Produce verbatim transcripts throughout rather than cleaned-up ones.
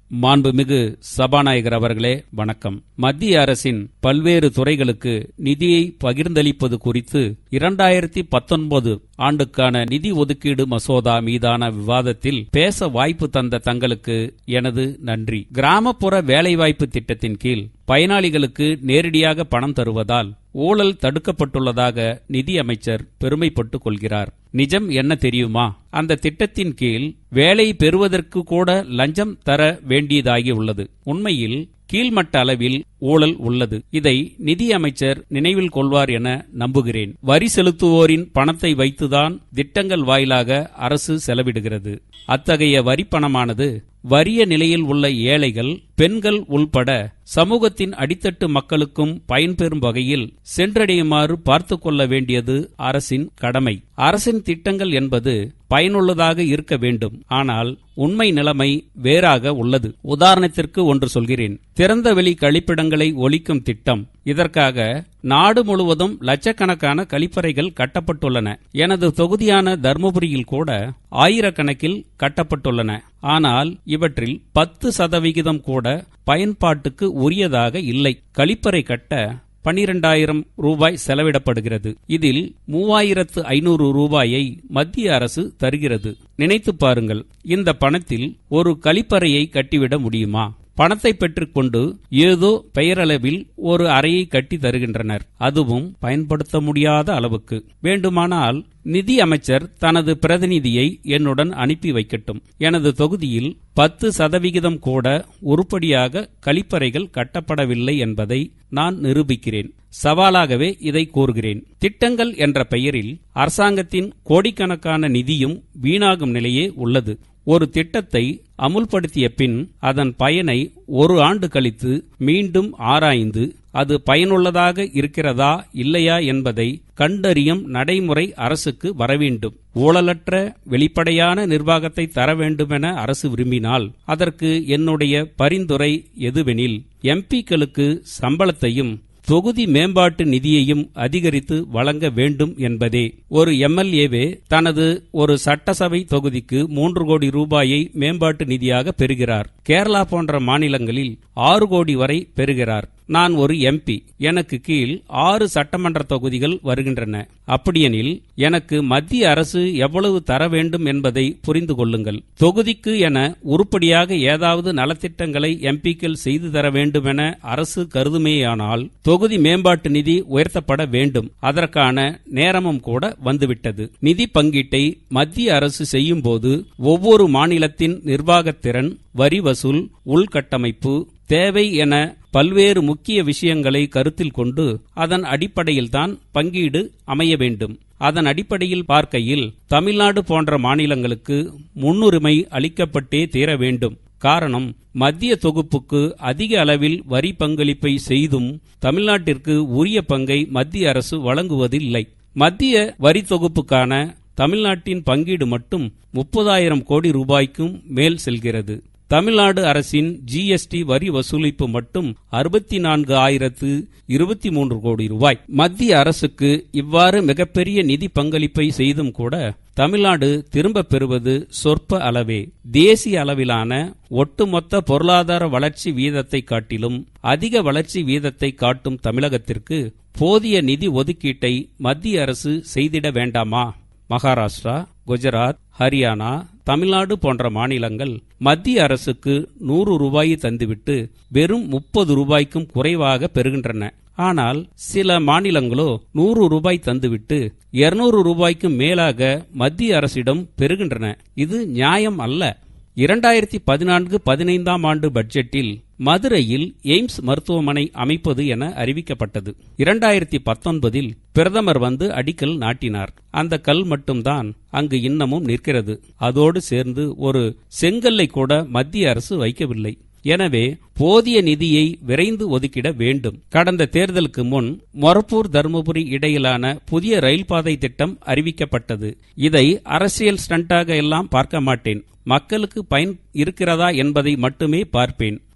மாண்புமிகு சபாநாயகர் அவர்களே, வணக்கம். மத்திய அரசின் பல்வேறு துறைகளுக்கு நிதியை பகிர்ந்தளிப்பது குறித்து இரண்டாயிரத்தி பத்தொன்பது ஆண்டுக்கான நிதி ஒதுக்கீடு மசோதா மீதான விவாதத்தில் பேச வாய்ப்பு தந்த தங்களுக்கு எனது நன்றி. கிராமப்புற வேலைவாய்ப்பு திட்டத்தின் கீழ் பயனாளிகளுக்கு நேரடியாக பணம் தருவதால் ஊழல் தடுக்கப்பட்டுள்ளதாக நிதி அமைச்சர் பெருமைப்பட்டுக் கொள்கிறார். நிஜம் என்ன தெரியுமா? அந்த திட்டத்தின் கீழ் வேலை பெறுவதற்கு கூட லஞ்சம் தர வேண்டியதாகி உள்ளது. உண்மையில் கீழ்மட்ட அளவில் ஊழல் உள்ளது. இதை நிதி அமைச்சர் நினைவில் கொள்வார் என நம்புகிறேன். வரி செலுத்துவோரின் பணத்தை வைத்துதான் திட்டங்கள் வாயிலாக அரசு செலவிடுகிறது. அத்தகைய வரி பணமானது வறிய நிலையில் உள்ள ஏழைகள், பெண்கள் உள்பட சமூகத்தின் அடித்தட்டு மக்களுக்கும் பயன்பெறும் வகையில் சென்றடையுமாறு பார்த்து கொள்ள வேண்டியது அரசின் கடமை. அரசின் திட்டங்கள் என்பது பயனுள்ளதாக இருக்க வேண்டும். ஆனால் உண்மை நிலைமை வேறாக உள்ளது. உதாரணத்திற்கு ஒன்று சொல்கிறேன். திறந்தவெளி கழிப்பிடங்களை ஒழிக்கும் திட்டம். இதற்காக நாடு முழுவதும் லட்சக்கணக்கான கழிப்பறைகள் கட்டப்பட்டுள்ளன. எனது தொகுதியான தர்மபுரியில் கூட ஆயிரக்கணக்கில் கட்டப்பட்டுள்ளன. ஆனால் இவற்றில் பத்து சதவிகிதம் கூட பயன்பாட்டுக்கு உரியதாக இல்லை. கழிப்பறை கட்ட பனிரெண்டாயிரம் ரூபாய் செலவிடப்படுகிறது. இதில் மூவாயிரத்து ஐநூறு ரூபாயை மத்திய அரசு தருகிறது. நினைத்து பாருங்கள், இந்த பணத்தில் ஒரு கழிப்பறையை கட்டிவிட முடியுமா? பணத்தை பெற்றுக்கொண்டு ஏதோ பெயரளவில் ஒரு அறையை கட்டி தருகின்றனர். அதுவும் பயன்படுத்த முடியாத அளவுக்கு. வேண்டுமானால் நிதி அமைச்சர் தனது பிரதிநிதியை என்னுடன் அனுப்பி வைக்கட்டும். எனது தொகுதியில் பத்து சதவிகிதம் கூட உருப்படியாக கழிப்பறைகள் கட்டப்படவில்லை என்பதை நான் நிரூபிக்கிறேன். சவாலாகவே இதை கூறுகிறேன். திட்டங்கள் என்ற பெயரில் அரசாங்கத்தின் கோடிக்கணக்கான நிதியும் வீணாகும் நிலையே உள்ளது. ஒரு திட்டத்தை அமுல்படுத்திய பின் அதன் பயனை ஒரு ஆண்டு கழித்து மீண்டும் ஆராய்ந்து அது பயனுள்ளதாக இருக்கிறதா இல்லையா என்பதை கண்டறியும் நடைமுறை அரசுக்கு வரவேண்டும். ஊழலற்ற வெளிப்படையான நிர்வாகத்தை தர வேண்டுமென அரசு விரும்பினால் அதற்கு என்னுடைய பரிந்துரை எதுவெனில், எம்பிக்களுக்கு சம்பளத்தையும் தொகுதி மேம்பாட்டு நிதியையும் அதிகரித்து வழங்க வேண்டும் என்பதே. ஒரு எம்எல்ஏவே தனது ஒரு சட்டசபை தொகுதிக்கு மூன்று கோடி ரூபாயை மேம்பாட்டு நிதியாக பெறுகிறார். கேரளா போன்ற மாநிலங்களில் ஆறு கோடி வரை பெறுகிறார். நான் ஒரு எம்பி. எனக்கு கீழ் ஆறு சட்டமன்ற தொகுதிகள் வருகின்றன. அப்படியெனில் எனக்கு மத்திய அரசு எவ்வளவு தர வேண்டும் என்பதை புரிந்து கொள்ளுங்கள். தொகுதிக்கு என உருப்படியாக ஏதாவது நலத்திட்டங்களை எம்பிக்கள் செய்து தர வேண்டுமென அரசு கருதுமேயானால் தொகுதி மேம்பாட்டு நிதி உயர்த்தப்பட வேண்டும். அதற்கான நேரமும் கூட வந்துவிட்டது. நிதி பங்கீட்டை மத்திய அரசு செய்யும் போது ஒவ்வொரு மாநிலத்தின் நிர்வாகத்திறன், வரி வசூல், உள்கட்டமைப்பு தேவை என பல்வேறு முக்கிய விஷயங்களை கருத்தில் கொண்டு அதன் அடிப்படையில்தான் பங்கீடு அமைய வேண்டும். அதன் அடிப்படையில் பார்க்கையில் தமிழ்நாடு போன்ற மாநிலங்களுக்கு முன்னுரிமை அளிக்கப்பட்டே தீர வேண்டும். காரணம், மத்திய தொகுப்புக்கு அதிக அளவில் வரி பங்களிப்பை செய்தும் தமிழ்நாட்டிற்கு உரிய பங்கை மத்திய அரசு வழங்குவதில்லை. மத்திய வரி தொகுப்புக்கான தமிழ்நாட்டின் பங்கீடு மட்டும் முப்பதாயிரம் கோடி ரூபாய்க்கும் மேல் செல்கிறது. தமிழ்நாடு அரசின் ஜிஎஸ்டி வரி வசூலிப்பு மட்டும் அறுபத்தி நான்கு ஆயிரத்து இருபத்தி மூன்று கோடி ரூபாய். மத்திய அரசுக்கு இவ்வாறு மிகப்பெரிய நிதி பங்களிப்பை செய்தும் கூட தமிழ்நாடு திரும்ப பெறுவது சொற்ப அளவே. தேசிய அளவிலான ஒட்டுமொத்த பொருளாதார வளர்ச்சி வீதத்தை காட்டிலும் அதிக வளர்ச்சி வீதத்தை காட்டும் தமிழகத்திற்கு போதிய நிதி ஒதுக்கீட்டை மத்திய அரசு செய்திட வேண்டாமா? மகாராஷ்டிரா, குஜராத், ஹரியானா, தமிழ்நாடு போன்ற மாநிலங்கள் மத்திய அரசுக்கு நூறு ரூபாயை தந்துவிட்டு வெறும் முப்பது ரூபாய்க்கும் குறைவாக பெறுகின்றன. ஆனால் சில மாநிலங்களோ நூறு ரூபாய் தந்துவிட்டு இருநூறு ரூபாய்க்கும் மேலாக மத்திய அரசிடம் பெறுகின்றன. இது நியாயம் அல்ல. இரண்டாயிரத்தி பதினான்கு பதினைந்தாம் ஆண்டு பட்ஜெட்டில் மதுரையில் எய்ம்ஸ் மருத்துவமனை அமைப்பது என அறிவிக்கப்பட்டது. இரண்டாயிரத்தி பத்தொன்பதில் பிரதமர் வந்து அடிக்கல் நாட்டினார். அந்த கல் மட்டும்தான் அங்கு இன்னமும் நிற்கிறது. அதோடு சேர்ந்து ஒரு செங்கல்லை கூட மத்திய அரசு வைக்கவில்லை. எனவே போதிய நிதியை விரைந்து ஒதுக்கிட வேண்டும். கடந்த தேர்தலுக்கு முன் மொரப்பூர் தர்மபுரி இடையிலான புதிய ரயில் பாதை திட்டம் அறிவிக்கப்பட்டது. இதை அரசியல் ஸ்டண்டாக எல்லாம் பார்க்க மாட்டேன். மக்களுக்கு பயன் இருக்கிறதா என்பதை மட்டுமே பார்ப்பேன்.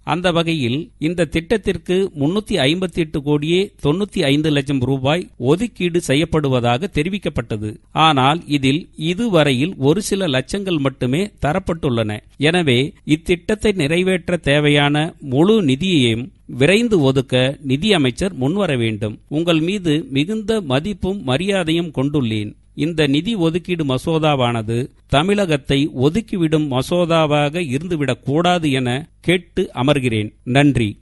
அந்த வகையில் இந்த திட்டத்திற்கு முன்னூத்தி ஐம்பத்தி எட்டு கோடியே தொண்ணூத்தி ஐந்து லட்சம் ரூபாய் ஒதுக்கீடு செய்யப்படுவதாக தெரிவிக்கப்பட்டது. ஆனால் இதில் இதுவரையில் ஒரு சில லட்சங்கள் மட்டுமே தரப்பட்டுள்ளன. எனவே இத்திட்டத்தை நிறைவேற்ற தேவையான முழு நிதியையும் விரைந்து ஒதுக்க நிதியமைச்சர் முன்வர வேண்டும். உங்கள் மீது மிகுந்த மதிப்பும் மரியாதையும் கொண்டுள்ளேன். இந்த நிதி ஒதுக்கீடு மசோதாவானது தமிழகத்தை ஒதுக்கிவிடும் மசோதாவாக இருந்துவிடக் கூடாது என கேட்டு அமர்கிறேன். நன்றி.